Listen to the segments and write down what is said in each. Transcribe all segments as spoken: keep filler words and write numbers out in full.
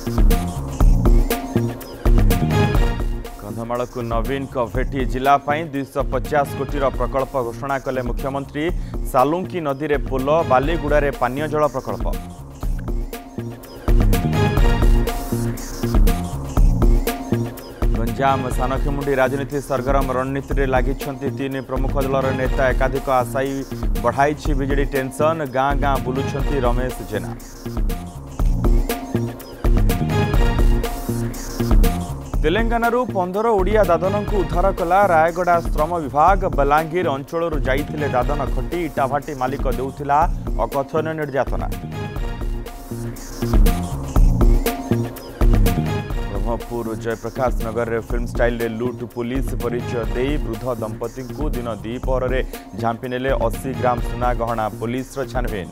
कंधमाल को नवीन को भेटी जिलापाई दुईश पचास कोटी प्रकल्प घोषणा कले मुख्यमंत्री। सालुंकी नदी में पोल, बालीगुड़ा पानीय जल प्रकल्प। गंजाम सानखेमुंडी राजनीति सरगरम रणनीति में लगी तीन प्रमुख दलर नेता। एकाधिक आशायी बढ़ाई बीजेडी टेंशन। गाँ गाँ बुलुंट रमेश जेना। तेलंगानारू पंदर ओडिया दादन को उद्धार कला रायगड़ा श्रम विभाग। बलांगीर अंचल जाइथिले दादन खटी। इटाभाटी मालिक देउथिला अकथन निर्यातना। ब्रह्मपुर जयप्रकाश नगर रे फिल्म स्टाइल रे लूट। पुलिस परिचय दे वृद्ध दंपति को दिन द्विपहर रे झांपी नेले अस्सी ग्राम सुना गहना। पुलिस छानबीन।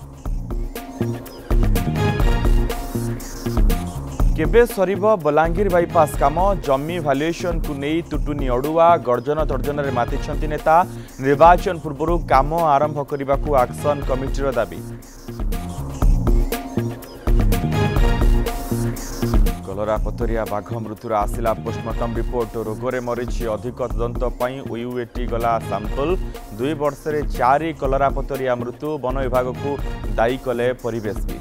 केबे सरीब बलांगीर बाईपास काम। जमी भैल्युएसन को नहीं तुटुनी अड़ुआ। गर्जन तर्जन में मातिछंती नेता। निर्वाचन पूर्व काम आरंभ करने को एक्शन कमिटीर दाबी। कलरापतरिया बाघ मृत्युर आसिला पोस्टमार्टम रिपोर्ट। रोगरे मरीची अधिक तदंत पई ओयूएटी गला सैंपल। दुई वर्ष चारि कलरापतरिया मृत्यु। वन विभाग को दायी कले परिवेश।